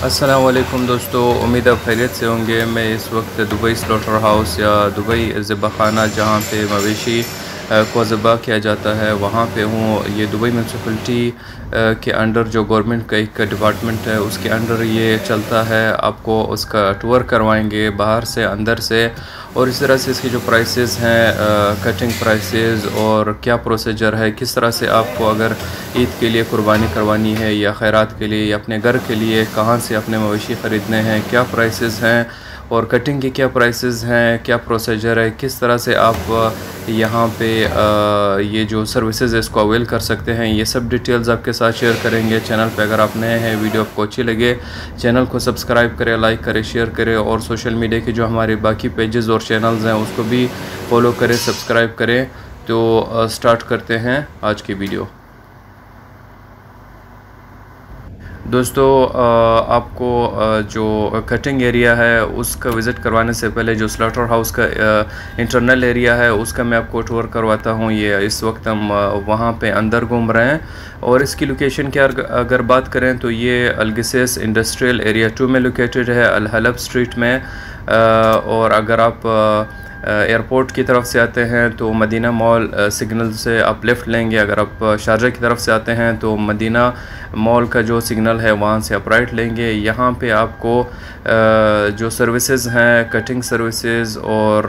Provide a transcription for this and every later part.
अस्सलाम वालेकुम दोस्तों, उम्मीद है खैरियत से होंगे। मैं इस वक्त दुबई स्लॉटर हाउस या दुबई ज़िबाखाना जहाँ पे मवेशी को ज़िबा किया जाता है वहाँ पे हूँ। ये दुबई म्यूनसिपलिटी के अंडर जो गवर्नमेंट का एक डिपार्टमेंट है उसके अंडर ये चलता है। आपको उसका टूर करवाएंगे बाहर से अंदर से, और इस तरह से इसकी जो प्राइसेस हैं, कटिंग प्राइसेस, और क्या प्रोसीजर है, किस तरह से आपको अगर ईद के लिए कुर्बानी करवानी है या खैरात के लिए या अपने घर के लिए कहाँ से अपने मवेशी ख़रीदने हैं, क्या प्राइसेस हैं और कटिंग की क्या प्राइसेस हैं, क्या प्रोसीजर है, किस तरह से आप यहाँ पे ये जो सर्विसेज है इसको अवेल कर सकते हैं, ये सब डिटेल्स आपके साथ शेयर करेंगे। चैनल पे अगर आप नए हैं, वीडियो आपको अच्छी लगे, चैनल को सब्सक्राइब करें, लाइक करें, शेयर करें, और सोशल मीडिया के जो हमारे बाकी पेजेस और चैनल्स हैं उसको भी फॉलो करें, सब्सक्राइब करें। तो स्टार्ट करते हैं आज की वीडियो। दोस्तों, आपको जो कटिंग एरिया है उसका विज़िट करवाने से पहले जो स्लॉटर हाउस का इंटरनल एरिया है उसका मैं आपको टूर करवाता हूँ। ये इस वक्त हम वहाँ पे अंदर घूम रहे हैं, और इसकी लोकेशन की अगर बात करें तो ये अलगिसेस इंडस्ट्रियल एरिया 2 में लोकेटेड है, अल हलब स्ट्रीट में। और अगर आप एयरपोर्ट की तरफ से आते हैं तो मदीना मॉल सिग्नल से आप लेफ़्ट लेंगे। अगर आप शारजा की तरफ से आते हैं तो मदीना मॉल का जो सिग्नल है वहाँ से आप राइट लेंगे। यहाँ पे आपको जो सर्विसेज हैं, कटिंग सर्विसेज, और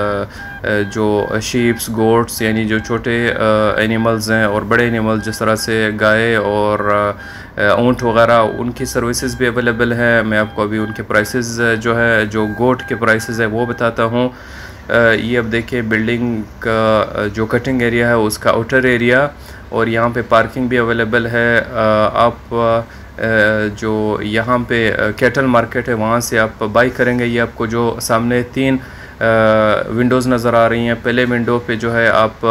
जो शीप्स, गोट्स, यानी जो छोटे एनिमल्स हैं और बड़े एनिमल्स जिस तरह से गाय और ऊँट वगैरह, उनकी सर्विसेज भी अवेलेबल हैं। मैं आपको अभी उनके प्राइसेस जो है, जो गोट के प्राइसेस है वो बताता हूँ। ये अब देखिए बिल्डिंग का जो कटिंग एरिया है उसका आउटर एरिया, और यहाँ पे पार्किंग भी अवेलेबल है। आप जो यहाँ पे कैटल मार्केट है वहाँ से आप बाई करेंगे। ये आपको जो सामने 3 विंडोज़ नज़र आ रही हैं, पहले विंडो पे जो है आप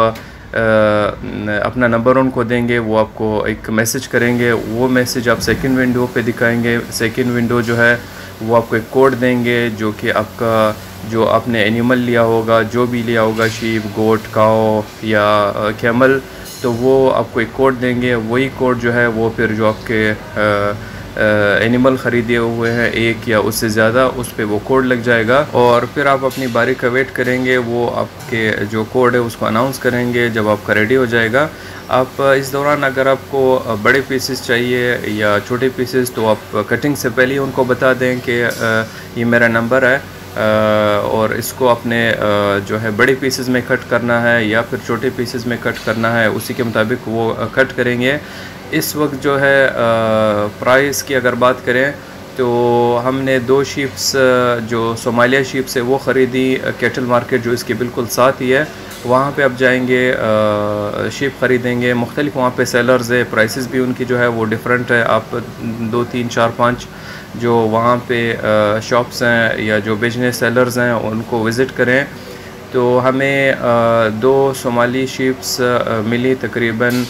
अपना नंबर उनको देंगे, वो आपको एक मैसेज करेंगे। वो मैसेज आप सेकंड विंडो पे दिखाएंगे। सेकंड विंडो जो है वो आपको एक कोड देंगे, जो कि आपका जो आपने एनिमल लिया होगा, जो भी लिया होगा, शीप, गोट, काओ या कैमल, तो वो आपको एक कोड देंगे। वही कोड जो है वो फिर जो आपके एनिमल ख़रीदे हुए हैं एक या उससे ज़्यादा, उस पर वो कोड लग जाएगा, और फिर आप अपनी बारी का वेट करेंगे। वो आपके जो कोड है उसको अनाउंस करेंगे जब आपका रेडी हो जाएगा। आप इस दौरान अगर आपको बड़े पीसेस चाहिए या छोटे पीसेस, तो आप कटिंग से पहले ही उनको बता दें कि ये मेरा नंबर है और इसको आपने जो है बड़े पीसेस में कट करना है या फिर छोटे पीसेस में कट करना है, उसी के मुताबिक वो कट करेंगे। इस वक्त जो है प्राइस की अगर बात करें तो हमने 2 शीप्स जो सोमालिया शीप्स है वो ख़रीदी। कैटल मार्केट जो इसके बिल्कुल साथ ही है, वहाँ पे आप जाएंगे, शीप ख़रीदेंगे। मुख्तलिफ वहाँ पे सेलर्स है, प्राइसेस भी उनकी जो है वो डिफरेंट है। आप 2, 3, 4, 5 जो वहाँ पे शॉप्स हैं या जो बिजनेस सेलर्स हैं उनको विज़िट करें। तो हमें 2 सोमाली शीप्स मिली तकरीबन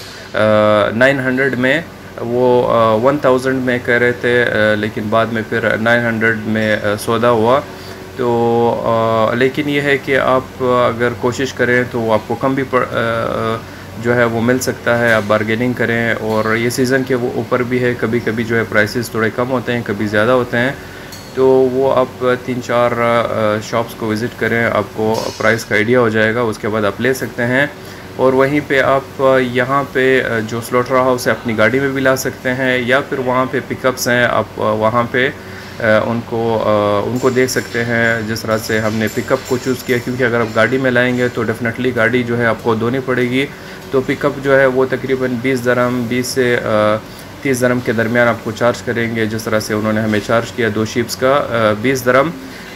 900 में। वो 1000 में कह रहे थे, लेकिन बाद में फिर 900 में सौदा हुआ। तो लेकिन ये है कि आप अगर कोशिश करें तो आपको कम भी जो है वो मिल सकता है, आप बारगेनिंग करें। और ये सीज़न के वो ऊपर भी है, कभी कभी जो है प्राइसेस थोड़े कम होते हैं, कभी ज़्यादा होते हैं। तो वो आप 3-4 शॉप्स को विज़िट करें, आपको प्राइस का आइडिया हो जाएगा, उसके बाद आप ले सकते हैं। और वहीं पे आप यहाँ पे जो स्लॉटर हाउस है अपनी गाड़ी में भी ला सकते हैं, या फिर वहाँ पे पिकअप्स हैं, आप वहाँ पे उनको देख सकते हैं। जिस तरह से हमने पिकअप को चूज़ किया, क्योंकि अगर आप गाड़ी में लाएंगे तो डेफिनेटली गाड़ी जो है आपको धोनी पड़ेगी। तो पिकअप जो है वो तकरीबन 20 दरहम 20 से 30 दरहम के दरमियान आपको चार्ज करेंगे। जिस तरह से उन्होंने हमें चार्ज किया 2 शीप्स का 20 दरहम।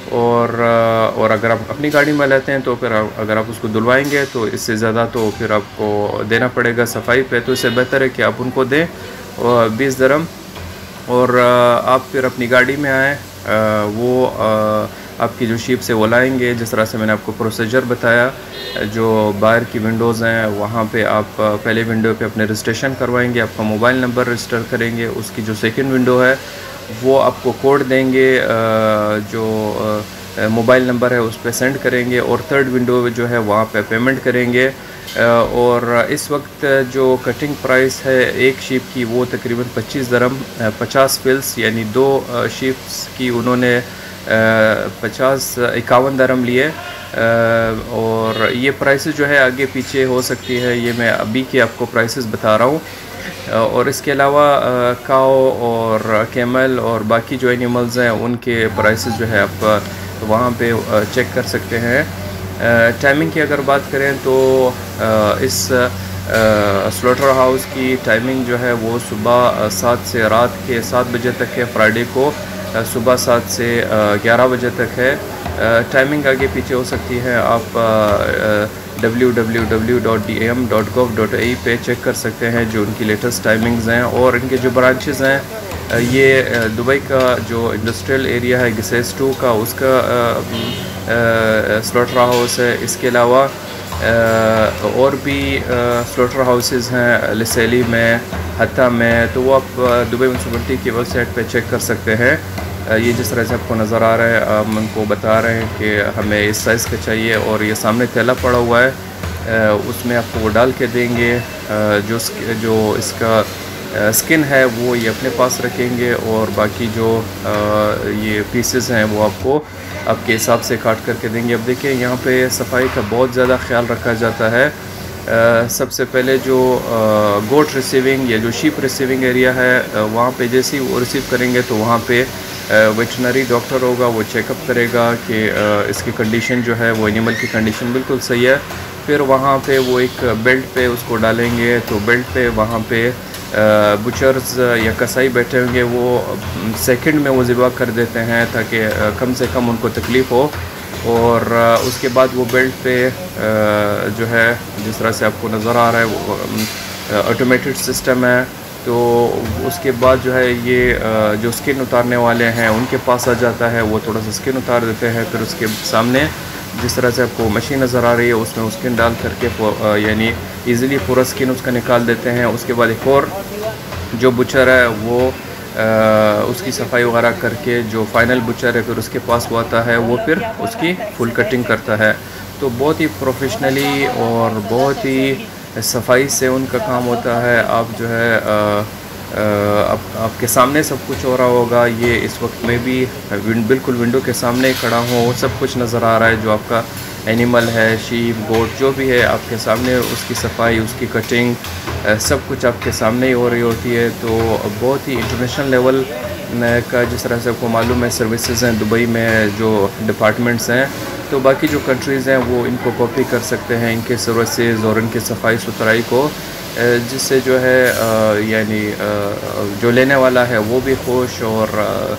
और अगर आप अपनी गाड़ी में लेते हैं तो फिर अगर आप उसको धुलवाएंगे तो इससे ज़्यादा तो फिर आपको देना पड़ेगा सफाई पे। तो इससे बेहतर है कि आप उनको दें 20 दरहम, और आप फिर अपनी गाड़ी में आएँ। वो आपकी जो शीप से वो लाएंगे। जिस तरह से मैंने आपको प्रोसीजर बताया, जो बाहर की विंडोज़ हैं वहाँ पे आप पहले विंडो पे अपने रजिस्ट्रेशन करवाएंगे, आपका मोबाइल नंबर रजिस्टर करेंगे। उसकी जो सेकंड विंडो है वो आपको कोड देंगे, जो मोबाइल नंबर है उस पर सेंड करेंगे। और थर्ड विंडो जो है वहाँ पे पेमेंट करेंगे। और इस वक्त जो कटिंग प्राइस है एक शीप की वो तकरीबन 25 दरम 50 फिल्स यानी 2 शीप्स की उन्होंने 51 दरम लिए। और ये प्राइसेस जो है आगे पीछे हो सकती है, ये मैं अभी के आपको प्राइसेस बता रहा हूँ। और इसके अलावा काओ और कैमल और बाकी जो एनिमल्स हैं उनके प्राइसेस जो है आप वहाँ पे चेक कर सकते हैं। टाइमिंग की अगर बात करें तो इस स्लॉटर हाउस की टाइमिंग जो है वो सुबह 7 से रात के 7 बजे तक है। फ्राइडे को सुबह 7 से 11 बजे तक है। टाइमिंग आगे पीछे हो सकती है, आप www.dam.gov.ae पे चेक कर सकते हैं जो उनकी लेटेस्ट टाइमिंग्स हैं। और इनके जो ब्रांचेस हैं ये दुबई का जो इंडस्ट्रियल एरिया है गिसेस 2 का उसका स्लॉटर हाउस है। इसके अलावा और भी स्लॉटर हाउसेस हैं लिसेली में, हत्ता में, तो वो आप दुबई म्यूनसिपलिटी की वेबसाइट पे चेक कर सकते हैं। ये जिस तरह से आपको नज़र आ रहा है हम उनको बता रहे हैं कि हमें इस साइज़ का चाहिए और ये सामने थैला पड़ा हुआ है उसमें आपको वो डाल के देंगे। जो इसका स्किन है वो ये अपने पास रखेंगे और बाकी जो ये पीसेस हैं वो आपको आपके हिसाब से काट करके देंगे। अब देखिए यहाँ पे सफाई का बहुत ज़्यादा ख्याल रखा जाता है। सबसे पहले जो गोट रिसीविंग या जो शीप रिसीविंग एरिया है वहाँ पे जैसे ही वो रिसीव करेंगे तो वहाँ पे वेटनरी डॉक्टर होगा, वो चेकअप करेगा कि इसकी कंडीशन जो है वो एनिमल की कंडीशन बिल्कुल सही है। फिर वहाँ पे वो एक बेल्ट पे उसको डालेंगे, तो बेल्ट पे वहाँ पे बुचर्स या कसाई बैठे होंगे, वो सेकंड में वो ज़िबा कर देते हैं ताकि कम से कम उनको तकलीफ़ हो। और उसके बाद वो बेल्ट पे जो है जिस तरह से आपको नज़र आ रहा है वो ऑटोमेटेड सिस्टम है। तो उसके बाद जो है ये जो स्किन उतारने वाले हैं उनके पास आ जाता है, वो थोड़ा सा स्किन उतार देते हैं। फिर उसके सामने जिस तरह से आपको मशीन नज़र आ रही है उसमें वो स्किन डाल करके यानी इजीली पूरा स्किन उसका निकाल देते हैं। उसके बाद एक और जो बुचर है वो उसकी सफाई वगैरह करके जो फाइनल बुचर है फिर उसके पास वो आता है, वो फिर उसकी फुल कटिंग करता है। तो बहुत ही प्रोफेशनली और बहुत ही सफाई से उनका काम होता है। आप जो है आपके सामने सब कुछ हो रहा होगा। ये इस वक्त में भी बिल्कुल विंडो के सामने खड़ा हूँ, सब कुछ नज़र आ रहा है। जो आपका एनिमल है, शीप, गोट जो भी है आपके सामने उसकी सफाई, उसकी कटिंग सब कुछ आपके सामने ही हो रही होती है। तो बहुत ही इंटरनेशनल लेवल का जिस तरह से आपको मालूम है सर्विसेज हैं दुबई में जो डिपार्टमेंट्स हैं, तो बाकी जो कंट्रीज़ हैं वो इनको कॉपी कर सकते हैं इनके सर्विसेज और इनके सफाई सुथराई को, जिससे जो है यानी जो लेने वाला है वो भी खुश। और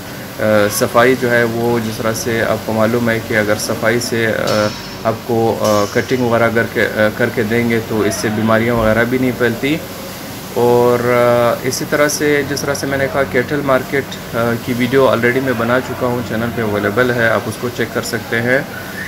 सफाई जो है वो जिस तरह से आपको मालूम है कि अगर सफाई से आपको कटिंग वगैरह करके देंगे तो इससे बीमारियां वगैरह भी नहीं फैलती। और इसी तरह से जिस तरह से मैंने कहा कैटल मार्केट की वीडियो ऑलरेडी मैं बना चुका हूँ, चैनल पे अवेलेबल है, आप उसको चेक कर सकते हैं।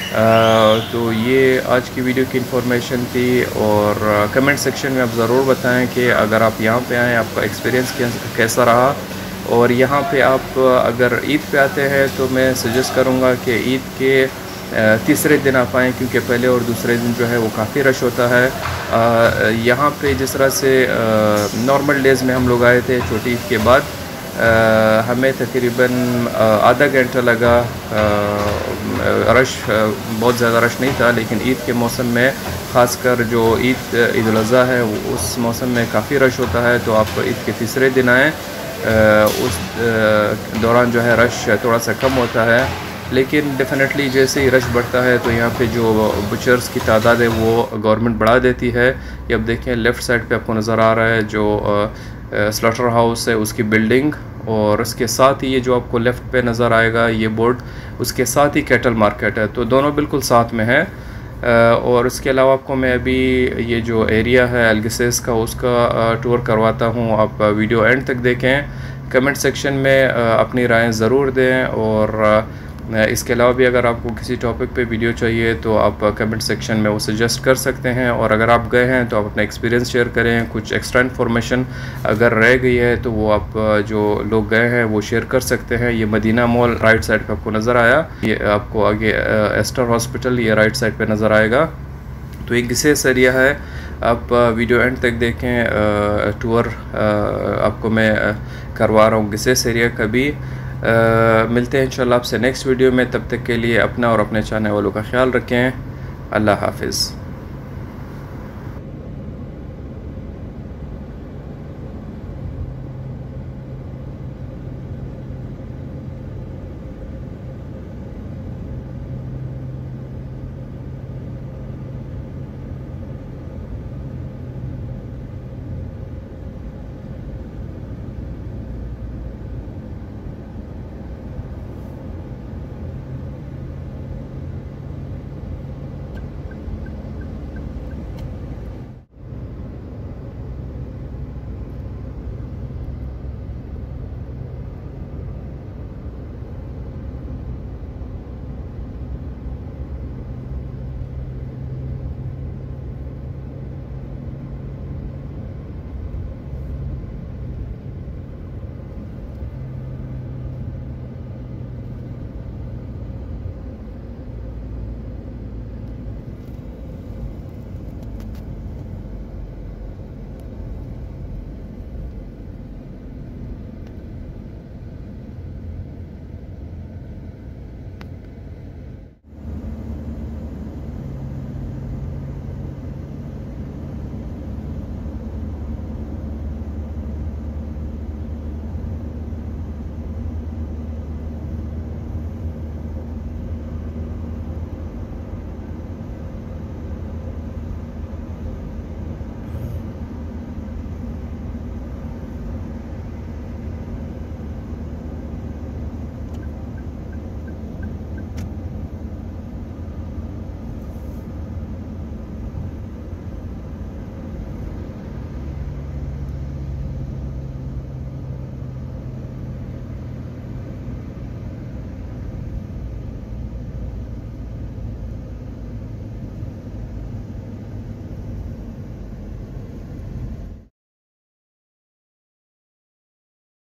तो ये आज की वीडियो की इन्फॉर्मेशन थी। और कमेंट सेक्शन में आप ज़रूर बताएं कि अगर आप यहाँ पे आएँ आपका एक्सपीरियंस कैसा रहा। और यहाँ पे आप अगर ईद पे आते हैं तो मैं सजेस्ट करूँगा कि ईद के तीसरे दिन आप आएँ, क्योंकि पहले और दूसरे दिन जो है वो काफ़ी रश होता है। यहाँ पे जिस तरह से नॉर्मल डेज़ में हम लोग आए थे छोटी ईद के बाद, हमें तकरीबन आधा घंटा लगा। रश बहुत ज़्यादा रश नहीं था, लेकिन ईद के मौसम में ख़ासकर जो ईद उल अज़हा है उस मौसम में काफ़ी रश होता है। तो आप ईद के तीसरे दिन आएँ, उस दौरान जो है रश थोड़ा सा कम होता है। लेकिन डेफिनेटली जैसे ही रश बढ़ता है तो यहाँ पे जो बुचर्स की तादाद है वो गवर्नमेंट बढ़ा देती है। ये अब देखें लेफ़्ट साइड पे आपको नज़र आ रहा है जो स्लॉटर हाउस है उसकी बिल्डिंग, और उसके साथ ही ये जो आपको लेफ़्ट पे नज़र आएगा ये बोर्ड, उसके साथ ही कैटल मार्केट है। तो दोनों बिल्कुल साथ में है। और उसके अलावा आपको मैं अभी ये जो एरिया है अलगिसेस का उसका टूर करवाता हूँ। आप वीडियो एंड तक देखें, कमेंट सेक्शन में अपनी राय ज़रूर दें। और इसके अलावा भी अगर आपको किसी टॉपिक पे वीडियो चाहिए तो आप कमेंट सेक्शन में वो सजेस्ट कर सकते हैं। और अगर आप गए हैं तो आप अपना एक्सपीरियंस शेयर करें। कुछ एक्स्ट्रा इन्फॉर्मेशन अगर रह गई है तो वो आप जो लोग गए हैं वो शेयर कर सकते हैं। ये मदीना मॉल राइट साइड पे आपको नज़र आया, ये आपको आगे एस्टर हॉस्पिटल ये राइट साइड पे नज़र आएगा। तो एक गिसेस एरिया है आप वीडियो एंड तक देखें। टूर आपको मैं करवा रहा हूँ गिसेस एरिया का भी। मिलते हैं इंशाल्लाह आपसे नेक्स्ट वीडियो में। तब तक के लिए अपना और अपने चाहने वालों का ख्याल रखें। अल्लाह हाफिज़।